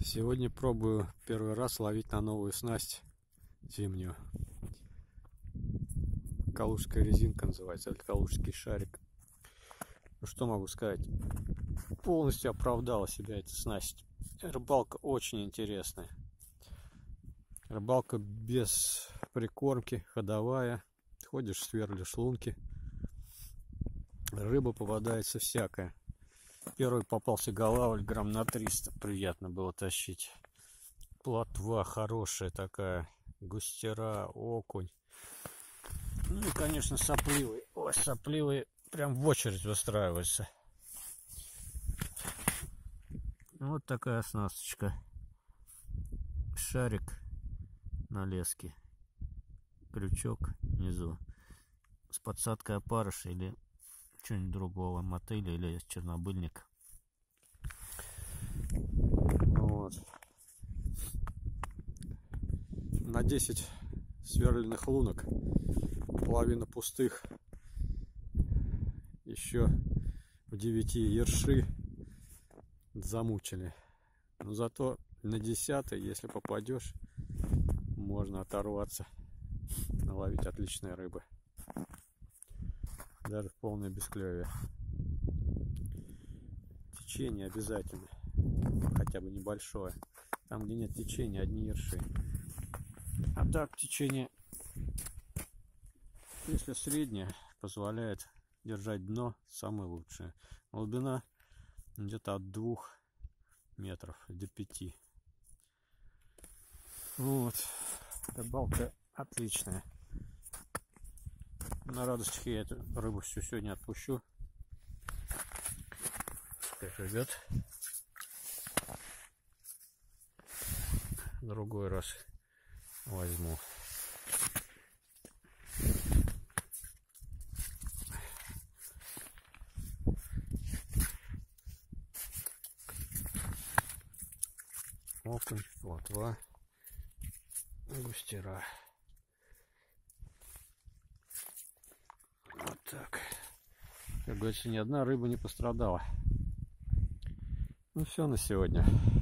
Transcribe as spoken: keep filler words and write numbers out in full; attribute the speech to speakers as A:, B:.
A: Сегодня пробую первый раз ловить на новую снасть зимнюю. Калужская резинка называется, или калужский шарик. Ну что могу сказать, полностью оправдала себя эта снасть. Рыбалка очень интересная. Рыбалка без прикормки, ходовая. Ходишь, сверлишь лунки. Рыба попадается всякая. Первый попался голавль грамм на триста. Приятно было тащить. Плотва хорошая такая. Густера, окунь. Ну и, конечно, сопливый. Ой, сопливый прям в очередь выстраивается. Вот такая оснасточка. Шарик на леске. Крючок внизу. С подсадкой опарыша или что-нибудь другого, мотыля или чернобыльник. Вот. На десять сверленных лунок, половина пустых, еще в девяти ерши замучили. Но зато на десятой, если попадешь, можно оторваться, наловить отличной рыбы. Даже в полное бесклевие. Течение обязательно, хотя бы небольшое. Там, где нет течения, одни ерши. А так течение, если среднее, позволяет держать дно самое лучшее. Глубина где-то от двух метров до пяти. Вот. Рыбалка отличная. На радостях я эту рыбу всю сегодня отпущу. Пускай живет. Другой раз возьму. Окунь, плотва, густера. Вот так. Как говорится, ни одна рыба не пострадала. Ну все на сегодня.